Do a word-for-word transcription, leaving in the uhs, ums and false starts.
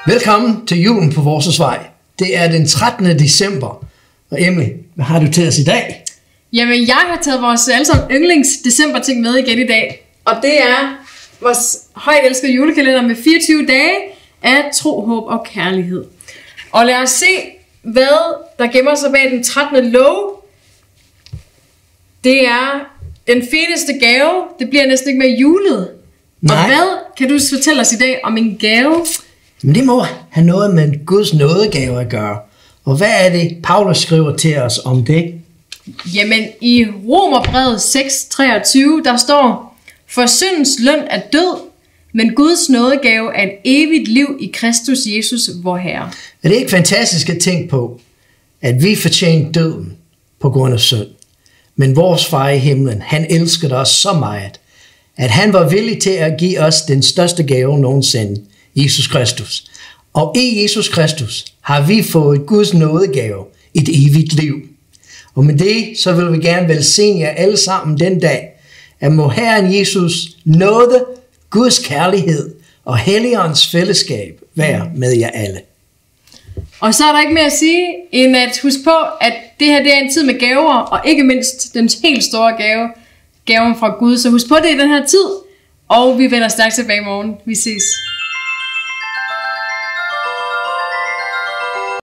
Velkommen til Julen på Vores Vej. Det er den trettende december. Og Emily, hvad har du til os i dag? Jamen, jeg har taget vores allesammen yndlings december-ting med igen i dag. Og det er vores højt elskede julekalender med fireogtyve dage af tro, håb og kærlighed. Og lad os se, hvad der gemmer sig bag den trettende lov. Det er den fedeste gave. Det bliver næsten ikke mere julet. Nej. Og hvad kan du fortælle os i dag om en gave? Men det må have noget med Guds nådegave at gøre. Og hvad er det, Paulus skriver til os om det? Jamen, i Romerbrevet seks treogtyve, der står: For syndens løn er død, men Guds nådegave er et evigt liv i Kristus Jesus, vor Herre. Er det ikke fantastisk at tænke på, at vi fortjente døden på grund af synd? Men vores far i himlen, han elskede os så meget, at han var villig til at give os den største gave nogensinde, Jesus Kristus. Og i Jesus Kristus har vi fået Guds nådegave, et evigt liv. Og med det, så vil vi gerne velsigne jer alle sammen den dag, at må Herren Jesus nåde, Guds kærlighed og Helligåndens fællesskab være med jer alle. Og så er der ikke mere at sige, end at huske på, at det her det er en tid med gaver, og ikke mindst den helt store gave, gaven fra Gud. Så husk på det i den her tid, og vi vender stærkt tilbage i morgen. Vi ses.